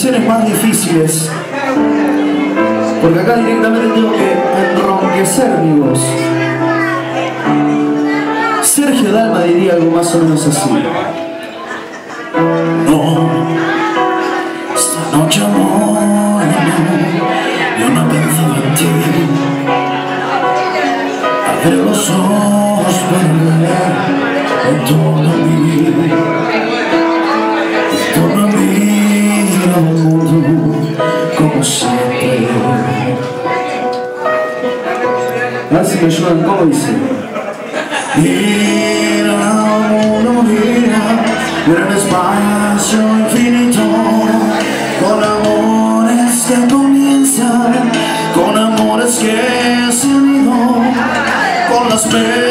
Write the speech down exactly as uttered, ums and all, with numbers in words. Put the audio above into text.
canciones más difíciles, porque acá directamente tengo que enronquecer mi voz. Sergio Dalma diría algo más o menos así. No, esta noche amor, yo no pensaba en ti. Abre los ojos para ver en torno a mí, en torno a mí, al mundo, como siempre. A ver si me ayudan, ¿cómo dice? Mira al mundo, mira, mira el espacio infinito, con amores que comienzan, con amores que se han ido, con las penas